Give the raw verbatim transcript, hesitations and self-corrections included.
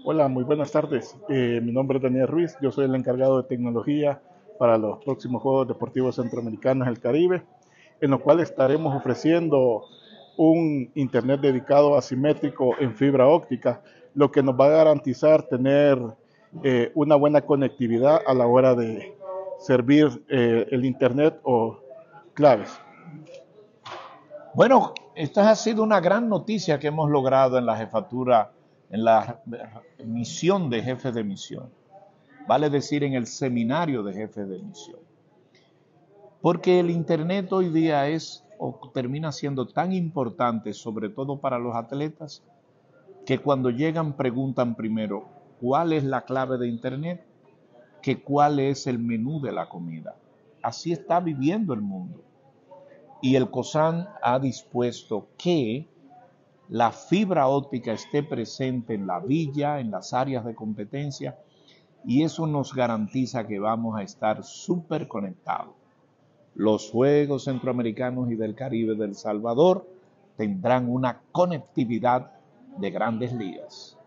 Hola, muy buenas tardes. Eh, mi nombre es Daniel Ruiz, yo soy el encargado de tecnología para los próximos Juegos Deportivos Centroamericanos del Caribe, en los cuales estaremos ofreciendo un Internet dedicado asimétrico en fibra óptica, lo que nos va a garantizar tener eh, una buena conectividad a la hora de servir eh, el Internet o claves. Bueno, esta ha sido una gran noticia que hemos logrado en la jefatura, en la misión de jefe de misión, vale decir en el seminario de jefes de misión. Porque el Internet hoy día es o termina siendo tan importante, sobre todo para los atletas, que cuando llegan preguntan primero cuál es la clave de Internet, que cuál es el menú de la comida. Así está viviendo el mundo. Y el COSAN ha dispuesto que la fibra óptica esté presente en la villa, en las áreas de competencia, y eso nos garantiza que vamos a estar súper conectados. Los Juegos Centroamericanos y del Caribe de El Salvador tendrán una conectividad de grandes ligas.